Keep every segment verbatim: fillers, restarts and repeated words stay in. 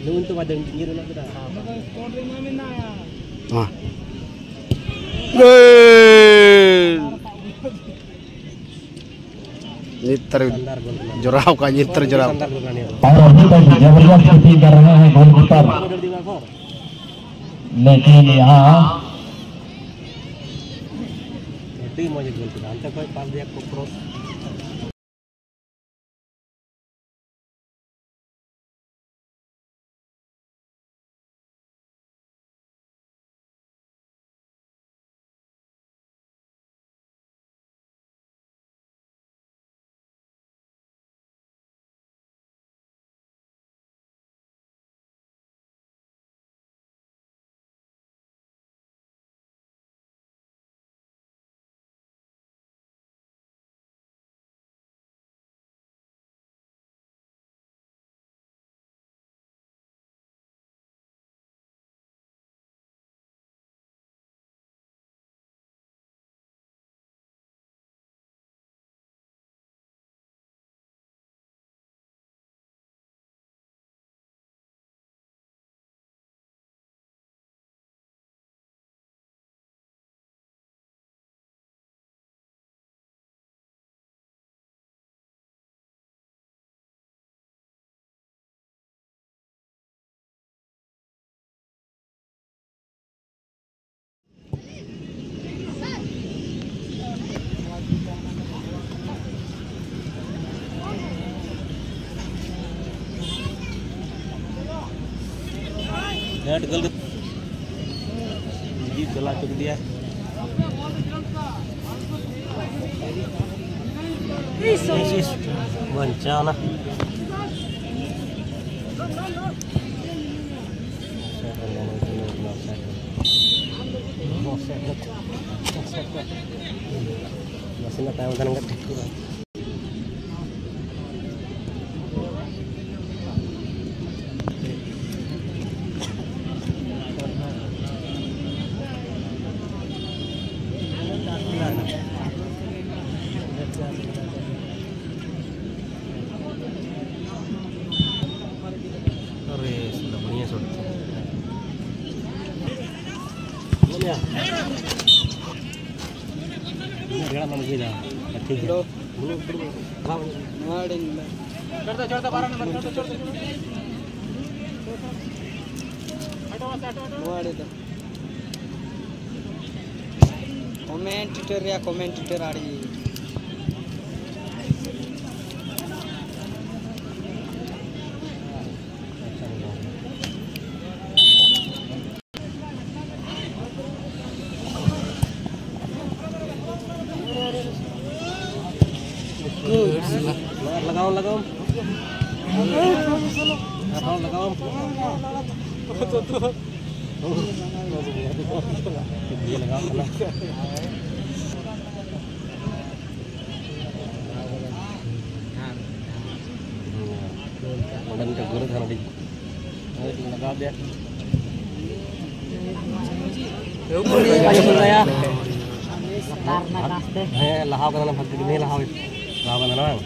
Untuk pada pinggir nak kita. Ah. Gol. Niter jorau का niter jorau. और अभी तक जबरदस्त शूटिंग कर रहे हैं गोलकीपर, लेकिन यहाँ टीम मौजूद गोलकीपर अंत कोई पास दिया को क्रॉस नेट गल जी चला चुक दिया इस बंचा ना masih nggak tahu kan nggak tahu ठीक है चढ़ता चढ़ता बारह नंबर चढ़ता चढ़ता कमेंटेटर या कमेंटेटर आड़ी लगाओ लगाओ लगाओ लगाओ तो तो ये लगाओ ना मदन का गुरु था ना दी लगा दिया ya eh lahau kana bhakti ni lahau lahau kana bang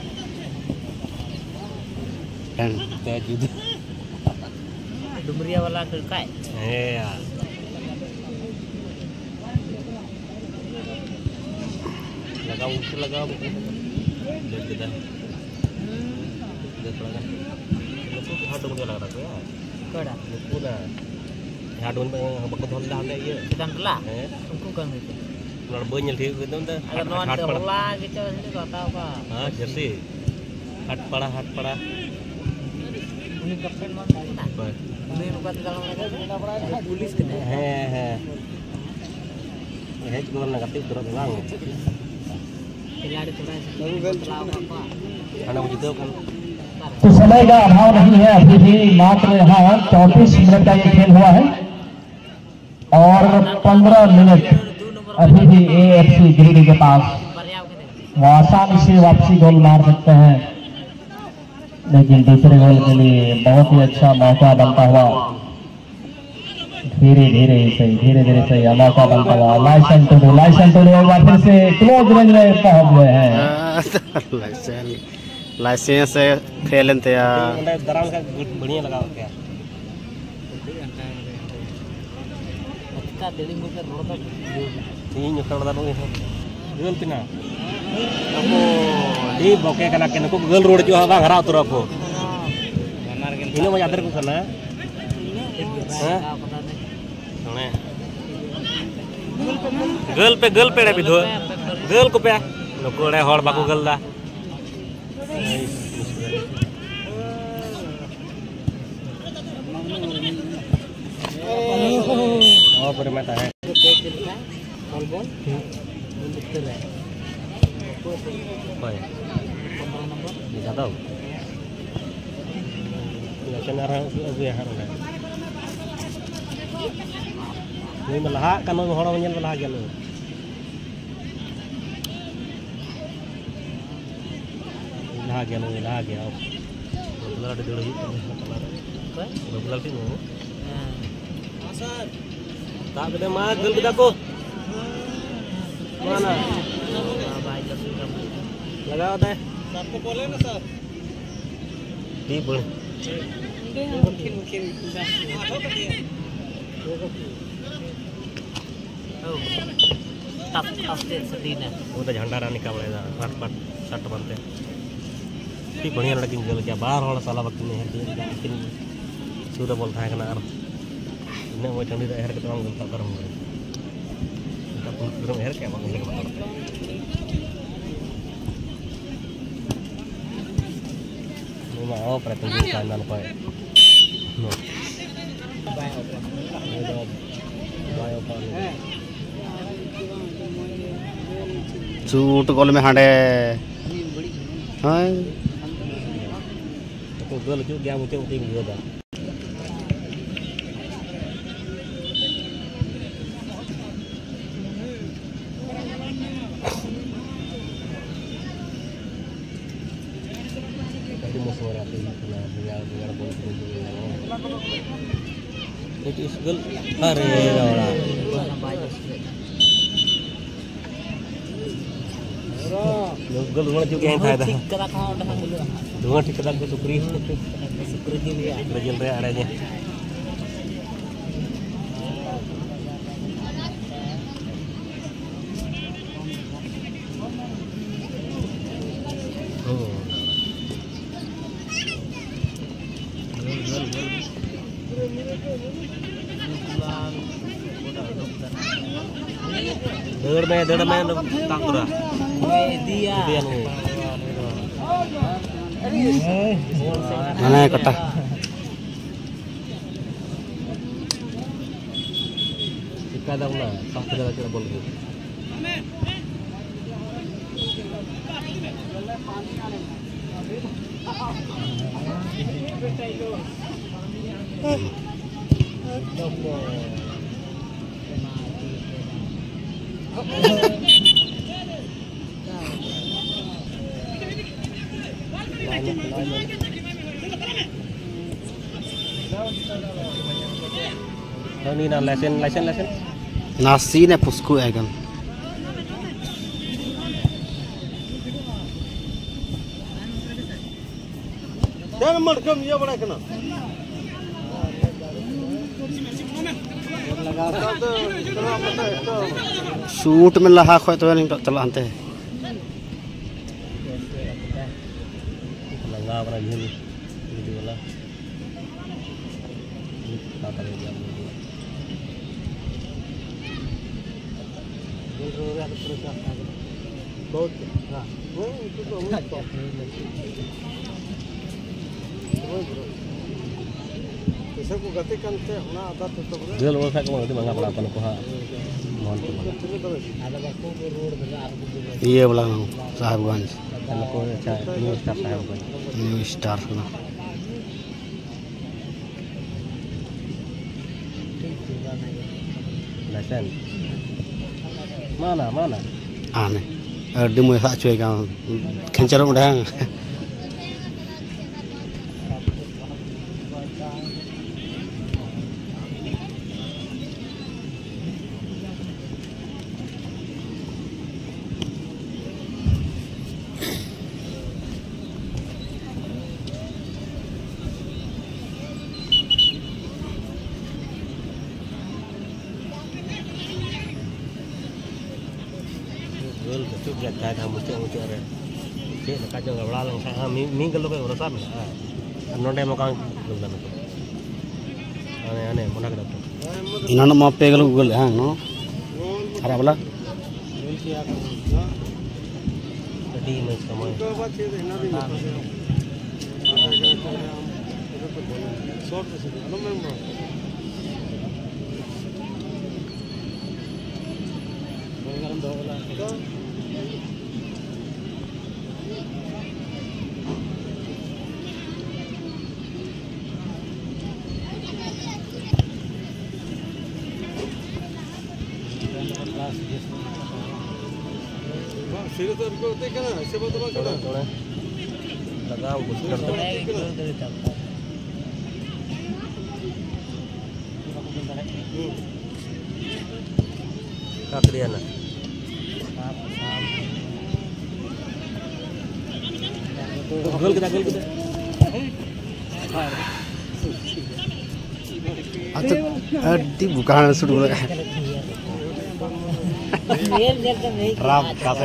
dan te juda dumria wala kai eh ya लगाओ ऊपर लगाओ देख के देख देख लगा लोग को हाथ मुझे लग रहा है कड़ा पूरा हाथ उन बको धोल ला ले ये kita telah tunggu kan itu kalau banyak sih gitu tuh हाथ पड़ा gitu ini enggak tahu Pak हां jersey हाथ पड़ा हाथ पड़ा ini kapten mana ini bukan kalau mereka pulis kena he he hey juga negatif terus bilang खिलाड़ी थोड़ा खाना मुझे दो kan तो समय का अभाव नहीं है, अभी भी मात्र यहाँ चौंतीस मिनट का ये खेल हुआ है और पंद्रह मिनट अभी भी एएफसी गिरिडीह के पास वो आसानी से वापसी गोल मार सकते हैं, लेकिन दूसरे गोल के लिए बहुत ही अच्छा मौका बनता हुआ धीरे धीरे सही धीरे धीरे सही मौका बनता हुआ लाइसेंस टू लाइसेंस टू एक बार फिर से क्लोज रेंज में पहुंच गए हैं। लाइसेंस खेलन ते दराल का बढ़िया लगा क्या ᱤᱧ ᱡᱚᱛᱚ ᱫᱟ ᱱᱩᱭ ᱜᱟᱹᱞ ᱛᱤᱱᱟ ᱟᱵᱚ ᱰᱤ ᱵᱚᱠᱮ ᱠᱟᱱᱟ ᱠᱮ ᱱᱩᱠᱩ ᱜᱟᱹᱞ ᱨᱩᱣᱟᱹᱲ ᱦᱤᱡᱩᱜᱼᱟ ᱵᱟᱝ ᱦᱟᱨᱟ ᱩᱛᱟᱹᱨᱚᱜ ᱟᱠᱚ ᱤᱱᱟᱹ ᱢᱟ ᱟᱫᱮᱨ ᱠᱚ ᱠᱟᱱᱟ ᱦᱮᱸ ᱜᱟᱹᱞ ᱯᱮ ᱜᱟᱹᱞ ᱯᱮ ᱵᱤᱫᱷᱩ ᱜᱟᱹᱞ ᱠᱚ ᱯᱮ ᱱᱩᱠᱩ ᱚᱲᱮ ᱦᱚᱲ ᱵᱟᱠᱚ ᱜᱟᱹᱞ ᱫᱟ oh bermata hai Oi. Bisa tahu? Ya cenara agu ya harus. Ini malah kan orang nyel malah gelo. Lah gelo lah gelo. Betul ada dulu itu. Betul sih mau. Sir. Tak beda mah gel beda ko. Mana? लगाओ दे आपको बोले ना sir दी बोल मुमकिन मुमकिन आठो कर दिया ओ टप टप से सदीना वो तो झंडा रा निकालेगा फट फट शट बनते ती बढ़िया लड़की गल क्या बाहर होड़ साला वक्त में है लेकिन सूरा बोल था ना इने वो ठंडी रे हेर के तंग गल करम तब पूरा हेर के बंग लेके बता mau pertanyaan kanan kau, no. सूट गोल में हांडे, हाँ। तो गोल जो क्या मुझे उठी मुझे दा। Itu isgul hari orang. Isgul dua juga yang ada. Dua tiga aku sukri. Sukri dia. Rajin dia adanya. Deur me deur me tak tura. Dia. Dia nih. Mana kota? Jika ada mana, tak kita kita boleh. Ini na lesen lesen lesen. Nasi ne pusku agan. Jangan merdem ya bड़ा kena. सूट में लहा खोए तो नहीं चला अंते लंगा अपना झील वीडियो वाला खाता है क्या बहुत हां वो तो Bisa ku gati kan teh na ada tutup re. Gel wo sa ko ngati manga pala pan ko ha. Mohon ko. Ada baku road bela arbu. ये वाला Sahibganj Kalau ko cha new star Sahibganj. New star ना Lesen. Mana mana? आने अड्डी मुझे साथ चुए का खिंचरो उड़ा गोल के चुप जाता है मुझे मुझे अरे ठीक है काजो गबड़ा लंग हाँ मी मी गलो के रसा में हाँ नोटे मकान गलना में अने अने मना कर दो इन्होंने माप पे गलो गूगल हाँ नो अरे बोला डी में समय लगाओ कुछ कर दो काकड़िया ना गोल किधर गोल किधर अच्छा अड्डी बुकान सुट बोला राम कासे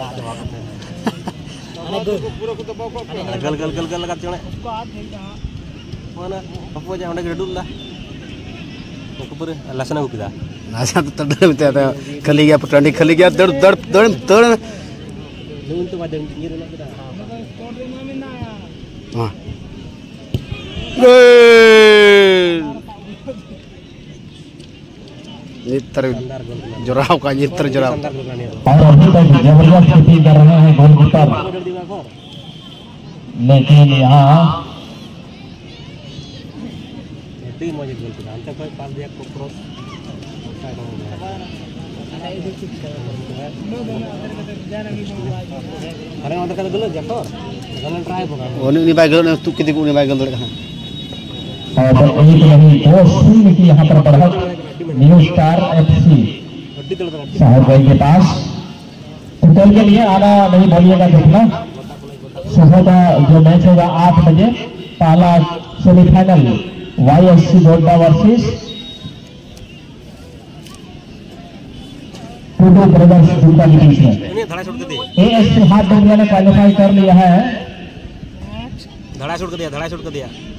गल गल गल गल लगा चले mana apa aja udah gede dulu lah mau kubur lasana gue kita लाशा तो तड़ में आता खली गया पटंडी खली गया दड़ दड़ दड़ दड़ lu untuk ada pinggir lah kita हाँ गोल नितर जोराव का नितर जोराव और अभी तक जबरदस्त स्थिति कर रहे हैं गोलकीपर लेकिन यहाँ टीम मौजूद गोल किया अंत कोई पास दिया को क्रॉस अरे उधर का गोल जातो गलन ट्राई होगा वो नहीं बाइक गलो तू कितनी को नहीं बाइक गलो कहाँ और एक नहीं दो शून्य की यहाँ पर बढ़त न्यू स्टार एफसी साहब भाई के पास होटल के लिए आना नहीं भूलिएगा देखना सुबह का जो मैच होगा आठ बजे पहला semifinal Y S C Godda versus Tudu brothers Godda के बीच में धड़ा छोड़ के ए एस सी हाथ डोरिया ने क्वालिफाई कर लिया है धड़ा छोड़ के दिया धड़ा छोड़ के दिया